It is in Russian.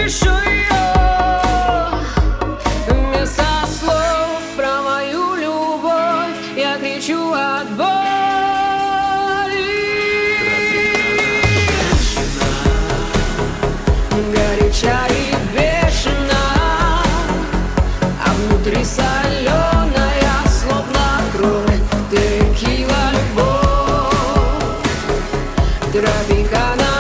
слышу ее вместо слов про мою любовь. Я кричу от боли. Горяча и бешена, а внутри соленая, словно кровь. Текила, любовь, тропикана.